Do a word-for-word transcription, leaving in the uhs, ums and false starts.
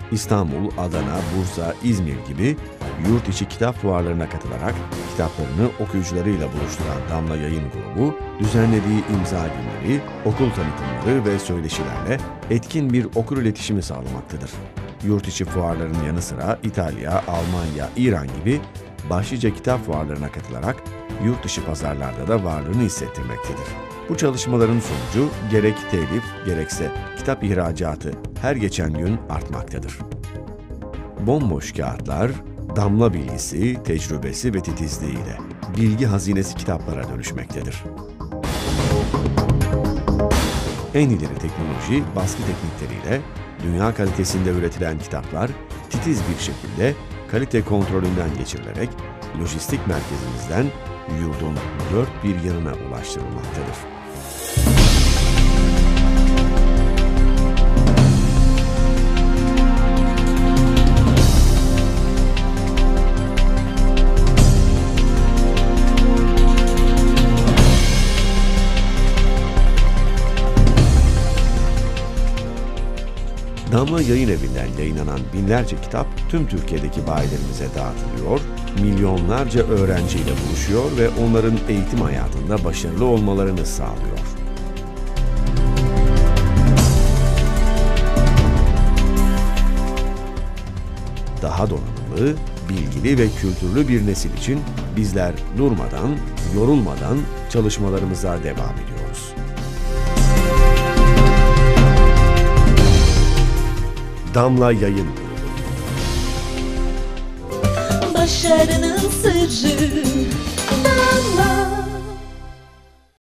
İstanbul, Adana, Bursa, İzmir gibi yurt içi kitap fuarlarına katılarak kitaplarını okuyucularıyla buluşturan Damla Yayın Grubu, düzenlediği imza günleri, okul tanıtımları ve söyleşilerle etkin bir okur iletişimi sağlamaktadır. Yurt içi fuarların yanı sıra İtalya, Almanya, İran gibi başlıca kitap fuarlarına katılarak yurt dışı pazarlarda da varlığını hissettirmektedir. Bu çalışmaların sonucu gerek telif gerekse kitap ihracatı her geçen gün artmaktadır. Bomboş kağıtlar, damla bilgisi, tecrübesi ve titizliğiyle bilgi hazinesi kitaplara dönüşmektedir. En ileri teknoloji, baskı teknikleriyle dünya kalitesinde üretilen kitaplar titiz bir şekilde kalite kontrolünden geçirilerek lojistik merkezimizden yurdun dört bir yanına ulaştırılmaktadır. Damla Yayın Evi'nden yayınlanan binlerce kitap tüm Türkiye'deki bayilerimize dağıtılıyor, milyonlarca öğrenciyle buluşuyor ve onların eğitim hayatında başarılı olmalarını sağlıyor. Daha donanımlı, bilgili ve kültürlü bir nesil için bizler durmadan, yorulmadan çalışmalarımıza devam ediyoruz. Damla Yayın Grubu. Başarının sırrı Damla.